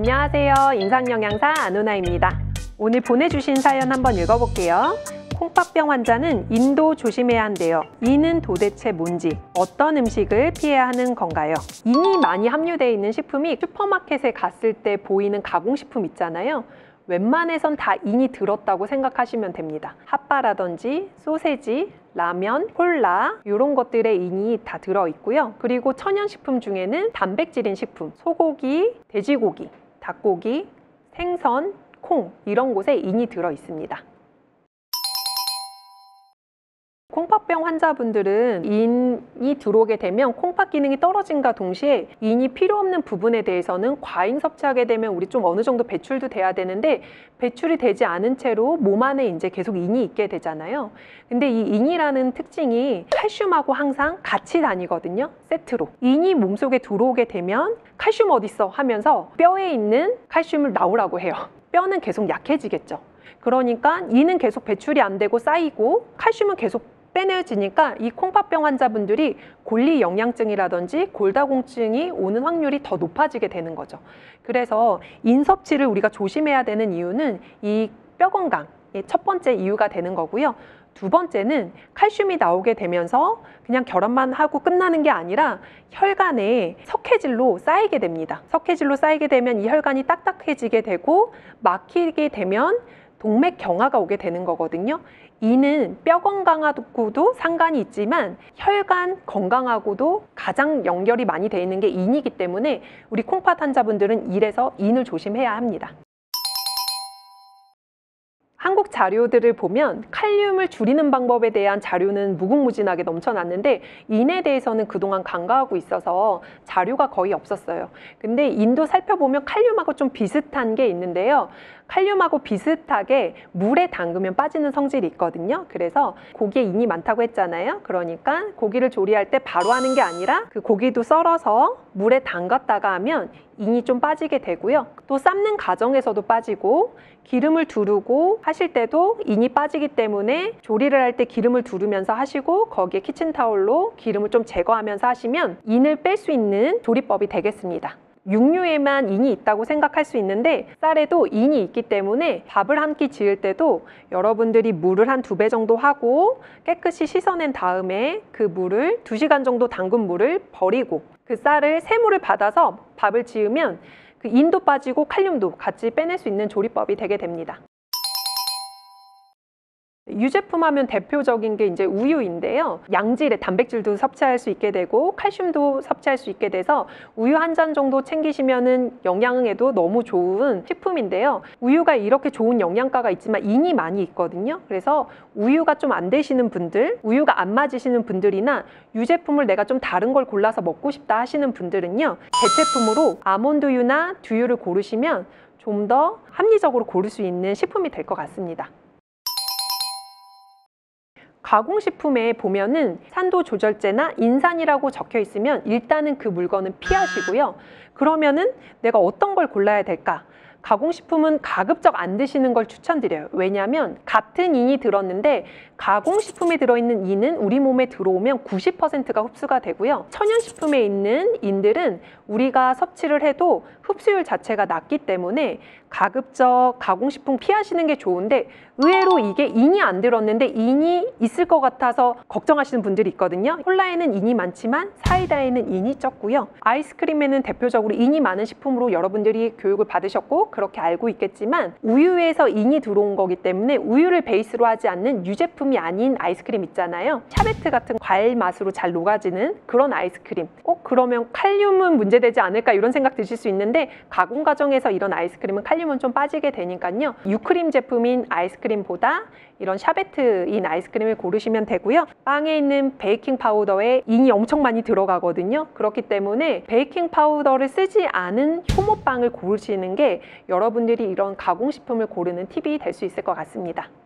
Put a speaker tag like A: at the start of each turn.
A: 안녕하세요. 임상영양사 안우나입니다. 오늘 보내주신 사연 한번 읽어볼게요. 콩팥병 환자는 인도 조심해야 한대요. 인은 도대체 뭔지, 어떤 음식을 피해야 하는 건가요? 인이 많이 함유되어 있는 식품이 슈퍼마켓에 갔을 때 보이는 가공식품 있잖아요. 웬만해선 다 인이 들었다고 생각하시면 됩니다. 핫바라든지 소세지, 라면, 콜라 이런 것들에 인이 다 들어있고요. 그리고 천연식품 중에는 단백질인 식품, 소고기, 돼지고기, 닭고기, 생선, 콩 이런 곳에 인이 들어있습니다. 콩팥병 환자분들은 인이 들어오게 되면 콩팥 기능이 떨어진과 동시에 인이 필요 없는 부분에 대해서는 과잉 섭취하게 되면 우리 좀 어느 정도 배출도 돼야 되는데 배출이 되지 않은 채로 몸 안에 이제 계속 인이 있게 되잖아요. 근데 이 인이라는 특징이 칼슘하고 항상 같이 다니거든요. 세트로. 인이 몸속에 들어오게 되면 칼슘 어딨어 하면서 뼈에 있는 칼슘을 나오라고 해요. 뼈는 계속 약해지겠죠. 그러니까 인은 계속 배출이 안 되고 쌓이고 칼슘은 계속 빼내지니까 이 콩팥병 환자분들이 골리영양증이라든지 골다공증이 오는 확률이 더 높아지게 되는 거죠. 그래서 인 섭취를 우리가 조심해야 되는 이유는 이 뼈 건강의 첫 번째 이유가 되는 거고요. 두 번째는 칼슘이 나오게 되면서 그냥 결합만 하고 끝나는 게 아니라 혈관에 석회질로 쌓이게 됩니다. 석회질로 쌓이게 되면 이 혈관이 딱딱해지게 되고 막히게 되면 동맥 경화가 오게 되는 거거든요. 이는 뼈 건강하고도 상관이 있지만 혈관 건강하고도 가장 연결이 많이 되어 있는 게 인이기 때문에 우리 콩팥 환자분들은 이래서 인을 조심해야 합니다. 한국 자료들을 보면 칼륨을 줄이는 방법에 대한 자료는 무궁무진하게 넘쳐났는데 인에 대해서는 그동안 간과하고 있어서 자료가 거의 없었어요. 근데 인도 살펴보면 칼륨하고 좀 비슷한 게 있는데요. 칼륨하고 비슷하게 물에 담그면 빠지는 성질이 있거든요. 그래서 고기에 인이 많다고 했잖아요. 그러니까 고기를 조리할 때 바로 하는 게 아니라 그 고기도 썰어서 물에 담갔다가 하면 인이 좀 빠지게 되고요. 또 삶는 과정에서도 빠지고 기름을 두르고 하실 때도 인이 빠지기 때문에 조리를 할 때 기름을 두르면서 하시고 거기에 키친타올로 기름을 좀 제거하면서 하시면 인을 뺄 수 있는 조리법이 되겠습니다. 육류에만 인이 있다고 생각할 수 있는데 쌀에도 인이 있기 때문에 밥을 한 끼 지을 때도 여러분들이 물을 한 2배 정도 하고 깨끗이 씻어낸 다음에 그 물을 2시간 정도 담근 물을 버리고 그 쌀을 새물을 받아서 밥을 지으면 그 인도 빠지고 칼륨도 같이 빼낼 수 있는 조리법이 되게 됩니다. 유제품 하면 대표적인 게 이제 우유인데요. 양질의 단백질도 섭취할 수 있게 되고 칼슘도 섭취할 수 있게 돼서 우유 한 잔 정도 챙기시면은 영양에도 너무 좋은 식품인데요. 우유가 이렇게 좋은 영양가가 있지만 인이 많이 있거든요. 그래서 우유가 좀 안 되시는 분들, 우유가 안 맞으시는 분들이나 유제품을 내가 좀 다른 걸 골라서 먹고 싶다 하시는 분들은요. 대체품으로 아몬드유나 두유를 고르시면 좀 더 합리적으로 고를 수 있는 식품이 될 것 같습니다. 가공식품에 보면은 산도 조절제나 인산이라고 적혀 있으면 일단은 그 물건은 피하시고요. 그러면은 내가 어떤 걸 골라야 될까? 가공식품은 가급적 안 드시는 걸 추천드려요. 왜냐하면 같은 인이 들었는데 가공식품에 들어있는 인은 우리 몸에 들어오면 90%가 흡수가 되고요. 천연식품에 있는 인들은 우리가 섭취를 해도 흡수율 자체가 낮기 때문에 가급적 가공식품 피하시는 게 좋은데 의외로 이게 인이 안 들었는데 인이 있을 것 같아서 걱정하시는 분들이 있거든요. 콜라에는 인이 많지만 사이다에는 인이 적고요. 아이스크림에는 대표적으로 인이 많은 식품으로 여러분들이 교육을 받으셨고 그렇게 알고 있겠지만 우유에서 인이 들어온 거기 때문에 우유를 베이스로 하지 않는 유제품이 아닌 아이스크림 있잖아요. 샤베트 같은 과일 맛으로 잘 녹아지는 그런 아이스크림. 그러면 칼륨은 문제되지 않을까 이런 생각 드실 수 있는데 가공 과정에서 이런 아이스크림은 칼륨은 좀 빠지게 되니까요. 유크림 제품인 아이스크림보다 이런 샤베트인 아이스크림을 고르시면 되고요. 빵에 있는 베이킹 파우더에 인이 엄청 많이 들어가거든요. 그렇기 때문에 베이킹 파우더를 쓰지 않은 효모빵을 고르시는 게 여러분들이 이런 가공식품을 고르는 팁이 될 수 있을 것 같습니다.